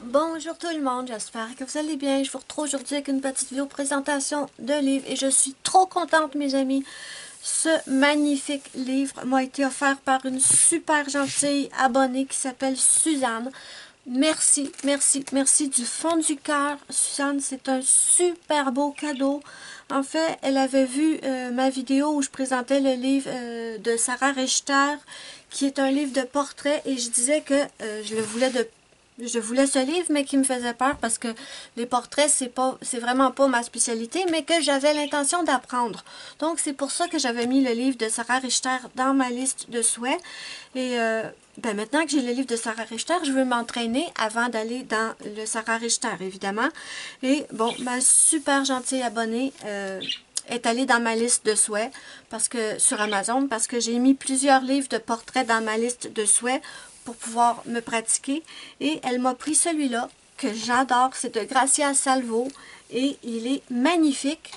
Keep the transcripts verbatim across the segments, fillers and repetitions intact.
Bonjour tout le monde, j'espère que vous allez bien. Je vous retrouve aujourd'hui avec une petite vidéo présentation de livre et je suis trop contente mes amis. Ce magnifique livre m'a été offert par une super gentille abonnée qui s'appelle Suzanne. Merci, merci, merci du fond du cœur. Suzanne, c'est un super beau cadeau. En fait, elle avait vu euh, ma vidéo où je présentais le livre euh, de Sarah Richter, qui est un livre de portrait, et je disais que euh, je le voulais de Je voulais ce livre, mais qui me faisait peur parce que les portraits, c'est pas, c'est vraiment pas ma spécialité, mais que j'avais l'intention d'apprendre. Donc, c'est pour ça que j'avais mis le livre de Sarah Richter dans ma liste de souhaits. Et euh, ben maintenant que j'ai le livre de Sarah Richter, je veux m'entraîner avant d'aller dans le Sarah Richter, évidemment. Et bon, ma super gentille abonnée euh, est allée dans ma liste de souhaits parce que sur Amazon, parce que j'ai mis plusieurs livres de portraits dans ma liste de souhaits pour pouvoir me pratiquer. Et elle m'a pris celui-là, que j'adore. C'est de Gracia Salvo. Et il est magnifique.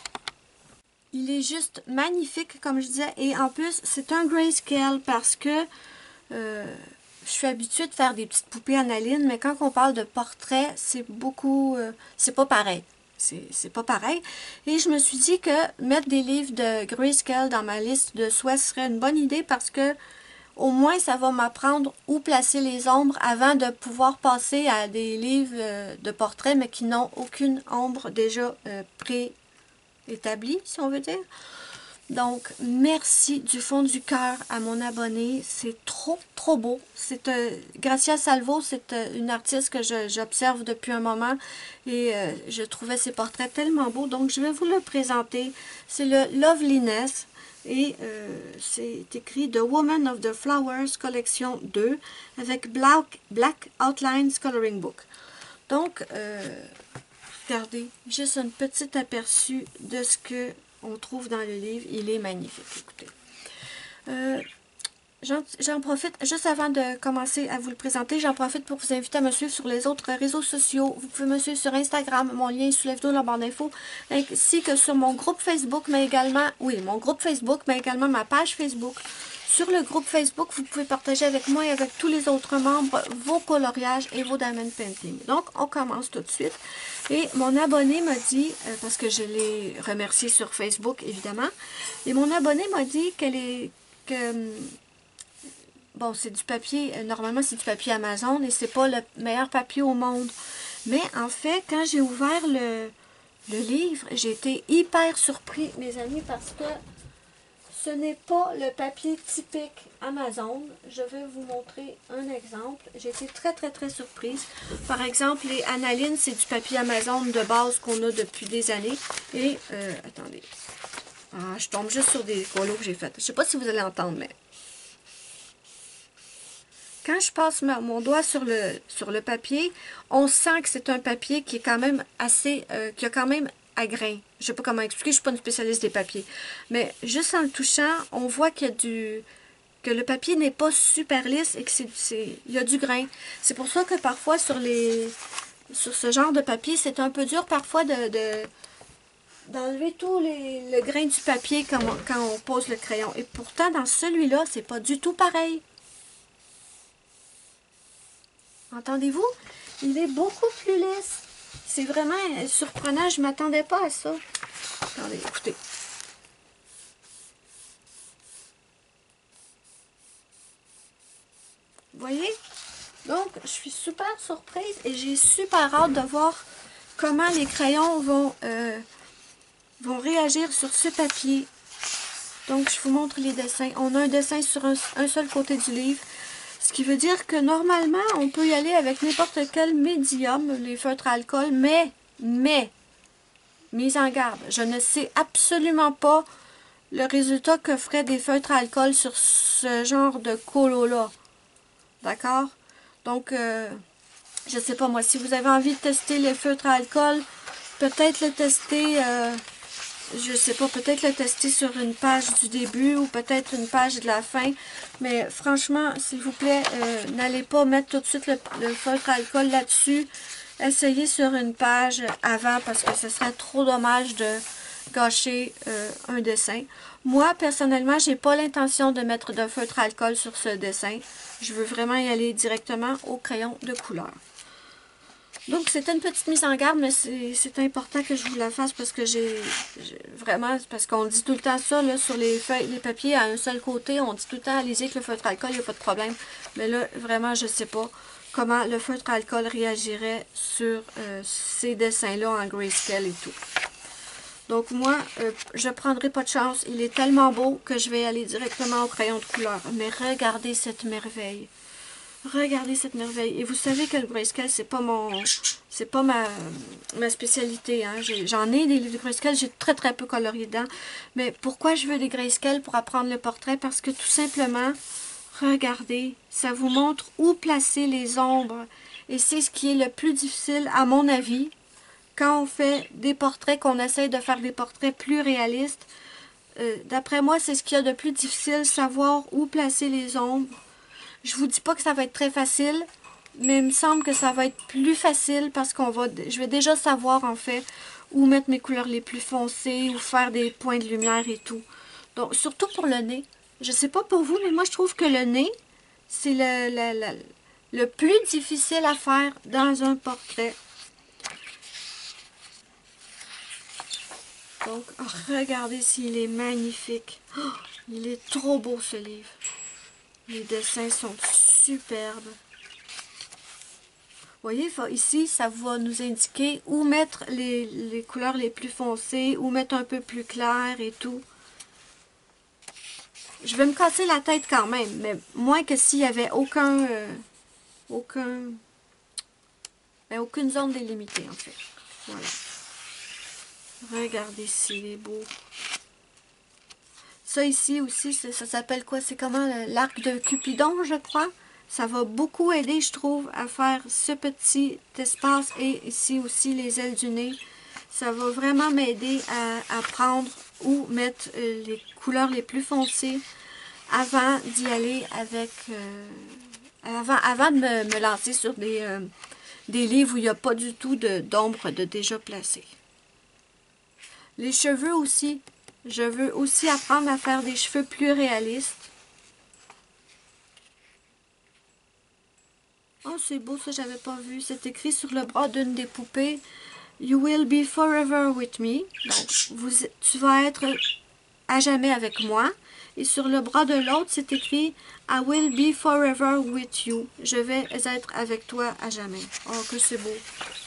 Il est juste magnifique, comme je disais. Et en plus, c'est un grayscale parce que euh, je suis habituée de faire des petites poupées analine. Mais quand on parle de portrait, c'est beaucoup... Euh, c'est pas pareil. C'est pas pareil. Et je me suis dit que mettre des livres de grayscale dans ma liste de souhaits serait une bonne idée parce que au moins, ça va m'apprendre où placer les ombres avant de pouvoir passer à des livres de portraits, mais qui n'ont aucune ombre déjà euh, préétablie, si on veut dire. Donc, merci du fond du cœur à mon abonné. C'est trop, trop beau. C'est euh, Gracia Salvo, c'est euh, une artiste que j'observe depuis un moment et euh, je trouvais ses portraits tellement beaux. Donc, je vais vous le présenter. C'est le Loveliness. Et euh, c'est écrit The Woman of the Flowers, collection deux, avec Black, Black Outlines Coloring Book. Donc, euh, regardez, juste un petit aperçu de ce que on trouve dans le livre. Il est magnifique, écoutez. Euh, J'en profite, juste avant de commencer à vous le présenter, j'en profite pour vous inviter à me suivre sur les autres réseaux sociaux. Vous pouvez me suivre sur Instagram, mon lien est sous la vidéo dans la barre d'infos, ainsi que sur mon groupe Facebook, mais également, oui, mon groupe Facebook, mais également ma page Facebook. Sur le groupe Facebook, vous pouvez partager avec moi et avec tous les autres membres vos coloriages et vos diamond painting. Donc, on commence tout de suite. Et mon abonné m'a dit, euh, parce que je l'ai remercié sur Facebook, évidemment, et mon abonné m'a dit qu'elle est... que bon, c'est du papier, euh, normalement c'est du papier Amazon et c'est pas le meilleur papier au monde. Mais en fait, quand j'ai ouvert le, le livre, j'ai été hyper surpris, mes amis, parce que ce n'est pas le papier typique Amazon. Je vais vous montrer un exemple. J'ai été très très très surprise. Par exemple, les Analine, c'est du papier Amazon de base qu'on a depuis des années. Et, euh, attendez. Ah, je tombe juste sur des colos que j'ai fait. Je sais pas si vous allez entendre, mais... Quand je passe ma, mon doigt sur le, sur le papier, on sent que c'est un papier qui est quand même assez, euh, qui a quand même à grain. Je ne sais pas comment expliquer, je ne suis pas une spécialiste des papiers. Mais juste en le touchant, on voit qu'il y a du, que le papier n'est pas super lisse et qu'il y a du grain. C'est pour ça que parfois sur les, sur ce genre de papier, c'est un peu dur parfois de, de d'enlever tout les, le grain du papier quand on, quand on pose le crayon. Et pourtant, dans celui-là, c'est pas du tout pareil. Entendez-vous? Il est beaucoup plus lisse. C'est vraiment surprenant. Je ne m'attendais pas à ça. Attendez, écoutez. Vous voyez? Donc, je suis super surprise et j'ai super hâte de voir comment les crayons vont, euh, vont réagir sur ce papier. Donc, je vous montre les dessins. On a un dessin sur un, un seul côté du livre. Ce qui veut dire que normalement, on peut y aller avec n'importe quel médium, les feutres à alcool, mais, mais, mise en garde, je ne sais absolument pas le résultat que feraient des feutres à alcool sur ce genre de colo-là. D'accord? Donc, euh, je sais pas moi, si vous avez envie de tester les feutres à alcool, peut-être le tester... Euh, je sais pas, peut-être le tester sur une page du début ou peut-être une page de la fin. Mais franchement, s'il vous plaît, euh, n'allez pas mettre tout de suite le, le feutre à alcool là-dessus. Essayez sur une page avant parce que ce serait trop dommage de gâcher euh, un dessin. Moi, personnellement, j'ai pas l'intention de mettre de feutre à alcool sur ce dessin. Je veux vraiment y aller directement au crayon de couleur. Donc, c'était une petite mise en garde, mais c'est important que je vous la fasse parce que j'ai vraiment, parce qu'on dit tout le temps ça, là, sur les feuilles, les papiers à un seul côté, on dit tout le temps, allez-y avec le feutre alcool, il n'y a pas de problème. Mais là, vraiment, je ne sais pas comment le feutre alcool réagirait sur euh, ces dessins-là en grayscale et tout. Donc, moi, euh, je ne prendrai pas de chance. Il est tellement beau que je vais aller directement au crayon de couleur. Mais regardez cette merveille. Regardez cette merveille. Et vous savez que le grayscale, c'est pas mon... c'est pas ma, ma spécialité. Hein. J'en ai, ai des livres de grayscale, j'ai très très peu colorié dedans. Mais pourquoi je veux des grayscale pour apprendre le portrait? Parce que tout simplement, regardez, ça vous montre où placer les ombres. Et c'est ce qui est le plus difficile, à mon avis, quand on fait des portraits, qu'on essaye de faire des portraits plus réalistes. Euh, D'après moi, c'est ce qu'il y a de plus difficile, savoir où placer les ombres. Je vous dis pas que ça va être très facile, mais il me semble que ça va être plus facile parce qu'on va, je vais déjà savoir en fait où mettre mes couleurs les plus foncées, où faire des points de lumière et tout. Donc, surtout pour le nez. Je sais pas pour vous, mais moi je trouve que le nez, c'est le, le, le, le plus difficile à faire dans un portrait. Donc, oh, regardez s'il est magnifique. Oh, il est trop beau ce livre. Les dessins sont superbes. Vous voyez, ici, ça va nous indiquer où mettre les, les couleurs les plus foncées, où mettre un peu plus clair et tout. Je vais me casser la tête quand même, mais moins que s'il n'y avait aucun, euh, aucun, ben, aucune zone délimitée, en fait. Voilà. Regardez s'il est beau. Ça ici aussi, ça, ça s'appelle quoi? C'est comment? L'arc de Cupidon, je crois. Ça va beaucoup aider, je trouve, à faire ce petit espace et ici aussi les ailes du nez. Ça va vraiment m'aider à, à prendre où mettre euh, les couleurs les plus foncées avant d'y aller avec... Euh, avant, avant de me, me lancer sur des, euh, des livres où il n'y a pas du tout d'ombre de, de déjà placé. Les cheveux aussi. Je veux aussi apprendre à faire des cheveux plus réalistes. Oh, c'est beau, ça, j'avais pas vu. C'est écrit sur le bras d'une des poupées. You will be forever with me. Donc, vous, tu vas être à jamais avec moi. Et sur le bras de l'autre, c'est écrit I will be forever with you. Je vais être avec toi à jamais. Oh, que c'est beau.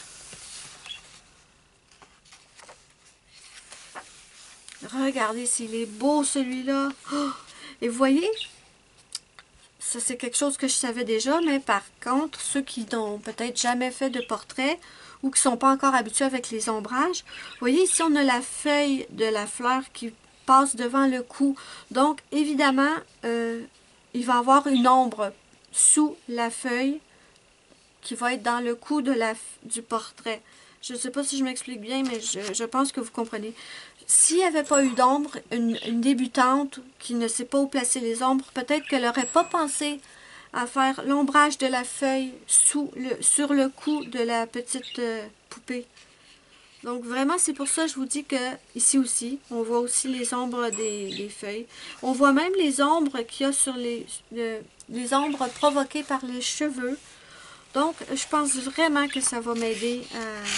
Regardez s'il est beau, celui-là. Oh, et vous voyez, ça c'est quelque chose que je savais déjà, mais par contre, ceux qui n'ont peut-être jamais fait de portrait ou qui ne sont pas encore habitués avec les ombrages, vous voyez ici on a la feuille de la fleur qui passe devant le cou. Donc évidemment, euh, il va y avoir une ombre sous la feuille qui va être dans le cou de la, du portrait. Je ne sais pas si je m'explique bien, mais je, je pense que vous comprenez. S'il n'y avait pas eu d'ombre, une, une débutante qui ne sait pas où placer les ombres, peut-être qu'elle n'aurait pas pensé à faire l'ombrage de la feuille sous le, sur le cou de la petite euh, poupée. Donc vraiment, c'est pour ça que je vous dis que ici aussi, on voit aussi les ombres des, des feuilles. On voit même les ombres qu'il y a sur les, le, les ombres provoquées par les cheveux. Donc, je pense vraiment que ça va m'aider à...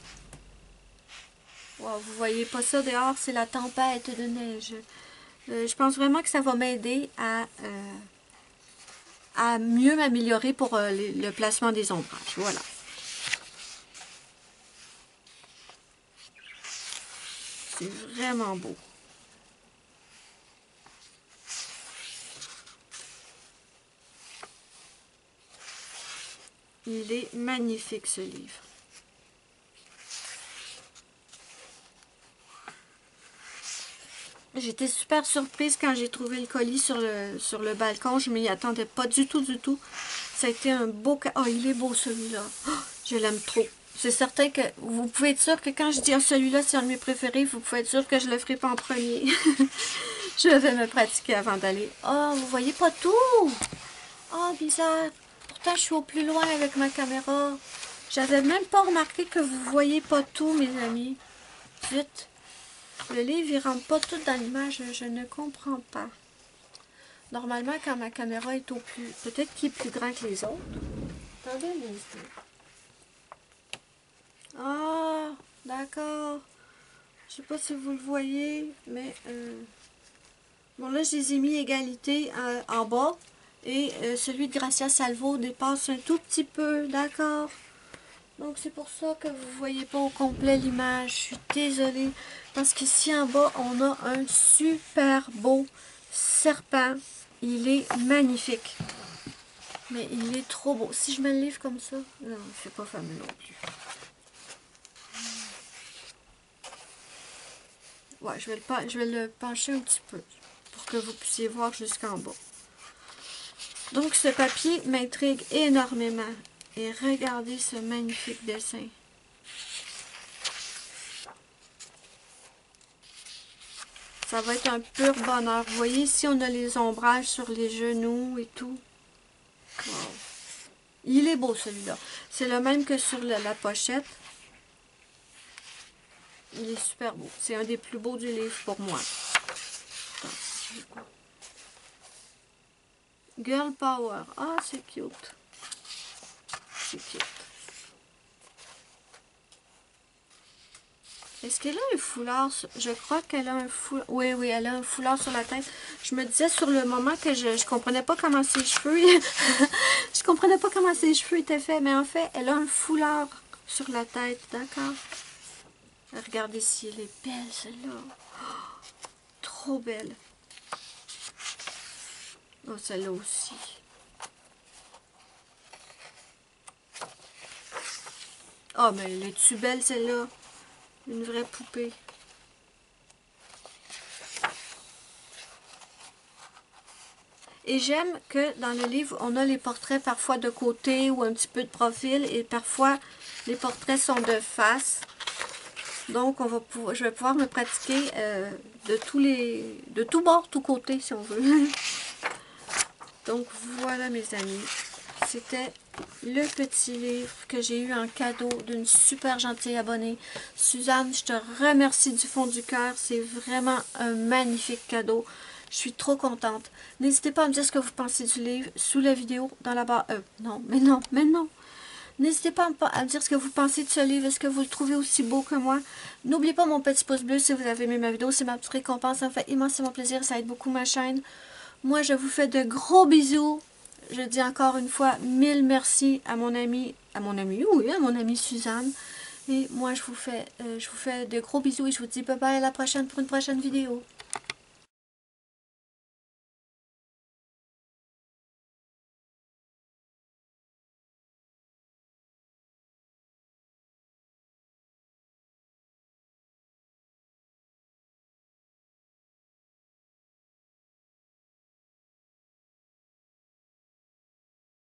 Wow, vous voyez pas ça dehors, c'est la tempête de neige. Euh, je pense vraiment que ça va m'aider à, euh, à mieux m'améliorer pour euh, les, le placement des ombrages. Voilà. C'est vraiment beau. Il est magnifique ce livre. J'étais super surprise quand j'ai trouvé le colis sur le, sur le balcon. Je ne m'y attendais pas du tout, du tout. Ça a été un beau... Oh, il est beau celui-là. Oh, je l'aime trop. C'est certain que vous pouvez être sûr que quand je dis oh, celui-là, c'est un de mes préférés, vous pouvez être sûr que je ne le ferai pas en premier. Je vais me pratiquer avant d'aller. Oh, vous voyez pas tout. Oh, bizarre. Pourtant, je suis au plus loin avec ma caméra. J'avais même pas remarqué que vous voyez pas tout, mes amis. Vite. Le livre, il rentre pas tout dans l'image, je ne comprends pas. Normalement, quand ma caméra est au plus... Peut-être qu'il est plus grand que les autres. Attendez un instant. Ah, d'accord. Je sais pas si vous le voyez, mais... Euh... Bon, là, je les ai mis égalité euh, en bas. Et euh, celui de Gracia Salvo dépasse un tout petit peu, d'accord? Donc, c'est pour ça que vous ne voyez pas au complet l'image. Je suis désolée. Parce qu'ici en bas, on a un super beau serpent. Il est magnifique. Mais il est trop beau. Si je me le livre comme ça, non, c'est pas fameux non plus. Ouais, je vais le, je vais le pencher un petit peu pour que vous puissiez voir jusqu'en bas. Donc, ce papier m'intrigue énormément. Et regardez ce magnifique dessin. Ça va être un pur bonheur. Vous voyez, ici, on a les ombrages sur les genoux et tout. Wow. Il est beau, celui-là. C'est le même que sur le, la pochette. Il est super beau. C'est un des plus beaux du livre pour moi. Attends, Girl Power. Ah, c'est cute. C'est cute. Est-ce qu'elle a un foulard? Je crois qu'elle a un foulard. Oui, oui, elle a un foulard sur la tête. Je me disais sur le moment que je ne comprenais pas comment ses cheveux... je comprenais pas comment ses cheveux étaient faits. Mais en fait, elle a un foulard sur la tête. D'accord? Regardez si elle est belle, celle-là. Oh, trop belle. Oh, celle-là aussi. Oh, mais elle est-tu belle, celle-là? Une vraie poupée. Et j'aime que dans le livre, on a les portraits parfois de côté ou un petit peu de profil. Et parfois, les portraits sont de face. Donc, on va pouvoir, je vais pouvoir me pratiquer euh, de tous les, de tout bord, tout côté, si on veut. Donc, voilà, mes amis. C'était le petit livre que j'ai eu en cadeau d'une super gentille abonnée. Suzanne, je te remercie du fond du cœur. C'est vraiment un magnifique cadeau. Je suis trop contente. N'hésitez pas à me dire ce que vous pensez du livre sous la vidéo, dans la barre... Euh, non, mais non, mais non. N'hésitez pas à me dire ce que vous pensez de ce livre. Est-ce que vous le trouvez aussi beau que moi? N'oubliez pas mon petit pouce bleu si vous avez aimé ma vidéo. C'est ma petite récompense. Ça me fait immensément plaisir. Ça aide beaucoup ma chaîne. Moi, je vous fais de gros bisous. Je dis encore une fois mille merci à mon ami, à mon ami, oui, à mon ami Suzanne. Et moi, je vous fais, euh, je vous fais de gros bisous et je vous dis bye bye à la prochaine pour une prochaine vidéo.